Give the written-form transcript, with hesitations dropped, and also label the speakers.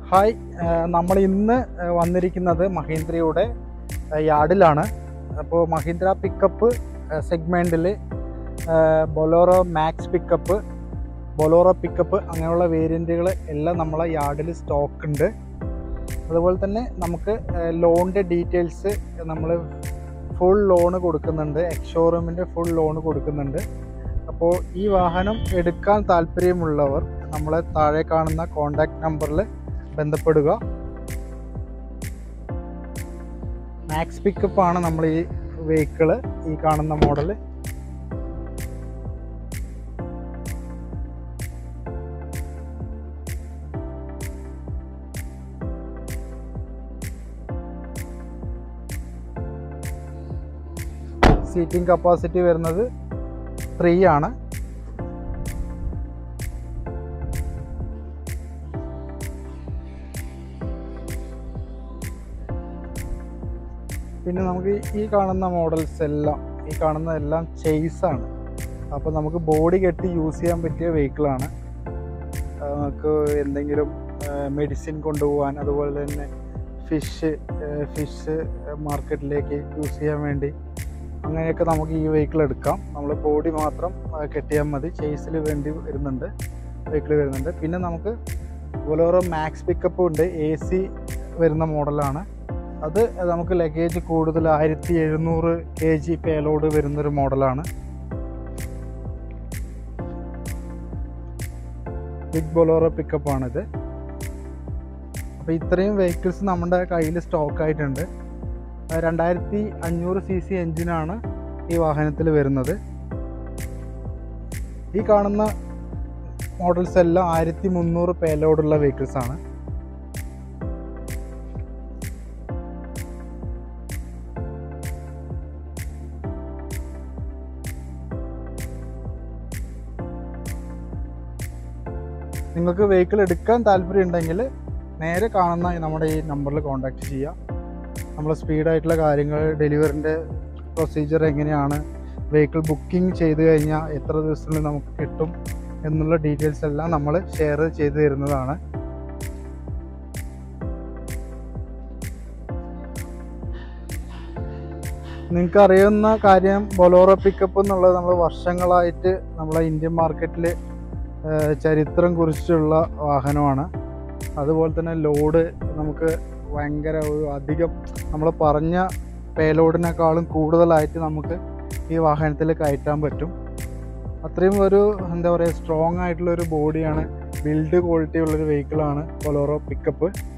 Speaker 1: Hi, നമ്മൾ ഇന്ന് വന്നിരിക്കുന്നത് മഹീന്ദ്രയുടെ യാർഡിലാണ്. അപ്പോൾ മഹീന്ദ്ര പിക്കപ്പ് സെഗ്മെൻറ്റിൽ Bolero Maxx pickup, Bolero pickup അങ്ങനെയുള്ള വേരിയൻറ്റുകൾ എല്ലാം നമ്മളെ യാർഡിൽ സ്റ്റോക്ക് ഉണ്ട്. അതുപോലെ തന്നെ നമുക്ക് ലോണിൻ്റെ ഡീറ്റെയിൽസ് നമ്മൾ ഫുൾ ലോണ് കൊടുക്കുന്നുണ്ട്, എക്സ്-ഷോറൂമിൻ്റെ ഫുൾ ലോണ് കൊടുക്കുന്നുണ്ട്. അപ്പോൾ ഈ വാഹനം എടുക്കാൻ താല്പര്യമുള്ളവർ നമ്മളെ താഴെ കാണുന്ന കോൺടാക്റ്റ് നമ്പറിൽ ബന്ധപ്പെടുക. മാക്സ് പിക്കപ്പാണ് നമ്മൾ ഈ വെഹിക്കിള്, ഈ കാണുന്ന മോഡൽ. സീറ്റിംഗ് കപ്പാസിറ്റി വരുന്നത് 3 ആണ്. പിന്നെ നമുക്ക് ഈ കാണുന്ന മോഡൽസ് എല്ലാം, ഈ കാണുന്നതെല്ലാം ചേസാണ്. അപ്പോൾ നമുക്ക് ബോഡി കെട്ടി യൂസ് ചെയ്യാൻ പറ്റിയ വെഹിക്കിളാണ്. നമുക്ക് എന്തെങ്കിലും മെഡിസിൻ കൊണ്ടുപോകാൻ, അതുപോലെ തന്നെ ഫിഷ് മാർക്കറ്റിലേക്ക് യൂസ് ചെയ്യാൻ വേണ്ടി അങ്ങനെയൊക്കെ നമുക്ക് ഈ വെഹിക്കിൾ എടുക്കാം. നമ്മൾ ബോഡി മാത്രം കെട്ടിയാൽ മതി. ചേസിൽ വേണ്ടി വരുന്നുണ്ട്, വെഹിക്കിൾ വരുന്നുണ്ട്. പിന്നെ നമുക്ക് ബൊലോറോ മാക്സ് പിക്കപ്പ് ഉണ്ട്, AC വരുന്ന മോഡലാണ്. അത് നമുക്ക് ലഗേജ് കൂടുതൽ 1700 kg പേലോഡ് വരുന്നൊരു മോഡലാണ്. ബിഗ് ബൊലോറോ പിക്കപ്പാണിത്. അപ്പോൾ ഇത്രയും വെഹിക്കിൾസ് നമ്മുടെ കയ്യിൽ സ്റ്റോക്ക് ആയിട്ടുണ്ട്. 2500 cc എൻജിനാണ് ഈ വാഹനത്തിൽ വരുന്നത്. ഈ കാണുന്ന മോഡൽസ് എല്ലാം 1300 പേലോഡുള്ള വെഹിക്കിൾസാണ്. നിങ്ങൾക്ക് വെഹിക്കിൾ എടുക്കാൻ താല്പര്യം ഉണ്ടെങ്കിൽ നേരെ കാണുന്ന നമ്മുടെ ഈ നമ്പറിൽ കോൺടാക്റ്റ് ചെയ്യുക. നമ്മൾ സ്പീഡായിട്ടുള്ള കാര്യങ്ങൾ, ഡെലിവറിൻ്റെ പ്രൊസീജിയർ എങ്ങനെയാണ്, വെഹിക്കിൾ ബുക്കിംഗ് ചെയ്ത് കഴിഞ്ഞാൽ എത്ര ദിവസത്തിൽ നമുക്ക് കിട്ടും എന്നുള്ള ഡീറ്റെയിൽസ് എല്ലാം നമ്മൾ ഷെയർ ചെയ്ത് തരുന്നതാണ്. നിങ്ങൾക്ക് അറിയുന്ന കാര്യം, ബൊലോറോ പിക്കപ്പ് എന്നുള്ളത് നമ്മൾ വർഷങ്ങളായിട്ട് നമ്മളെ ഇന്ത്യൻ മാർക്കറ്റിൽ ചരിത്രം കുറിച്ചുള്ള വാഹനമാണ്. അതുപോലെ തന്നെ ലോഡ് നമുക്ക് ഭയങ്കര അധികം, നമ്മൾ പറഞ്ഞ പേലോഡിനേക്കാളും കൂടുതലായിട്ട് നമുക്ക് ഈ വാഹനത്തിൽ കയറ്റാൻ പറ്റും. അത്രയും ഒരു എന്താ പറയുക, സ്ട്രോങ് ആയിട്ടുള്ളൊരു ബോഡിയാണ്, ബിൽഡ് ക്വാളിറ്റി ഉള്ളൊരു വെഹിക്കിളാണ് ബൊലോറോ പിക്കപ്പ്.